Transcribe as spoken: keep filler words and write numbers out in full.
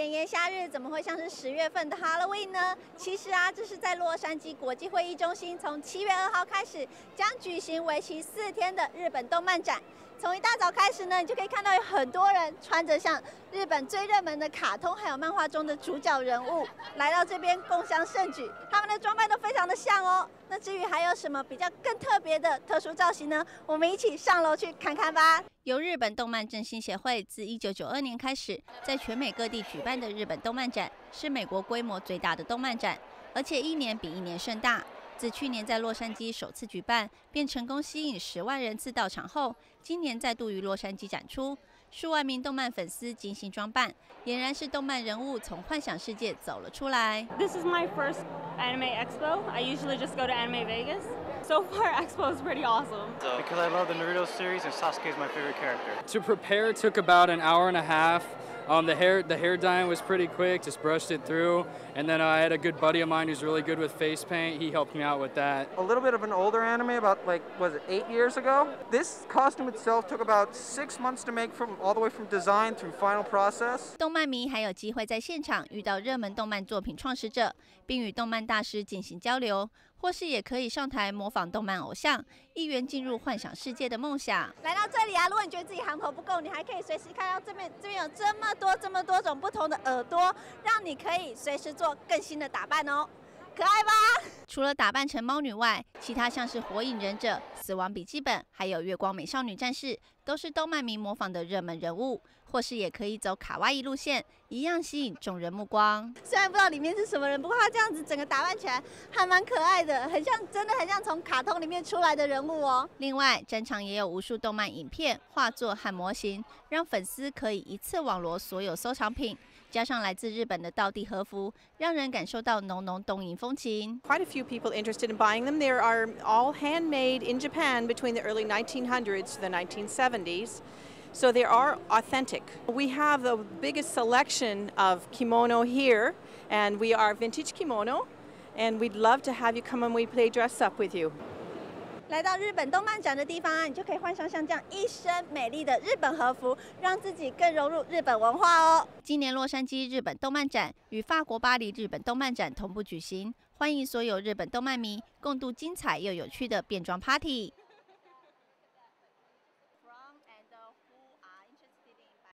炎炎夏日怎么会像是十月份的 Halloween 呢？其实啊，这是在洛杉矶国际会议中心，从七月二号开始将举行为期四天的日本动漫展。从一大早开始呢，你就可以看到有很多人穿着像日本最热门的卡通还有漫画中的主角人物来到这边共襄盛举，他们的装扮都非常的像哦。那至于还有什么比较更特别的特殊造型呢？我们一起上楼去看看吧。由日本动漫振兴协会自一九九二年开始，在全美各地举办的日本动漫展，是美国规模最大的动漫展，而且一年比一年盛大。自去年在洛杉矶首次举办，便成功吸引十万人次到场后，今年再度于洛杉矶展出，数万名动漫粉丝精心装扮，俨然是动漫人物从幻想世界走了出来。 This is my first anime expo. I usually just go to Anime Vegas. So far, expo is pretty awesome. Because I love the Naruto series and Sasuke is my favorite character. To prepare took about an hour and a half. Um, the hair the hair dyeing was pretty quick, just brushed it through. And then uh, I had a good buddy of mine who's really good with face paint. He helped me out with that. A little bit of an older anime, about like, was it eight years ago? This costume itself took about six months to make, from all the way from design through final process. 动漫迷还有机会在现场遇到热门动漫作品创始者，并与动漫大师进行交流，或是也可以上台模仿动漫偶像，一圆进入幻想世界的梦想。来到这里啊，如果你觉得自己行头不够，你还可以随时看到这边，这边有这么多、这么多种不同的耳朵，让你可以随时做更新的打扮哦。可爱吧？除了打扮成猫女外，其他像是火影忍者、死亡笔记本，还有月光美少女战士，都是动漫迷模仿的热门人物。或是也可以走卡哇伊路线，一样吸引众人目光。虽然不知道里面是什么人，不过他这样子整个打扮起来还蛮可爱的，很像，真的很像从卡通里面出来的人物哦。另外，展场也有无数动漫影片、画作和模型，让粉丝可以一次网罗所有收藏品。加上来自日本的道地和服，让人感受到浓浓东瀛风情。 Quite a few people interested in buying them. They are all handmade in Japan between the early nineteen hundreds to the nineteen seventies. So they are authentic. We have the biggest selection of kimono here, and we are vintage kimono, and we'd love to have you come and we play dress up with you. 来到日本动漫展的地方啊，你就可以换上像这样一身美丽的日本和服，让自己更融入日本文化哦。今年洛杉矶日本动漫展与法国巴黎日本动漫展同步举行，欢迎所有日本动漫迷共度精彩又有趣的变装 Party。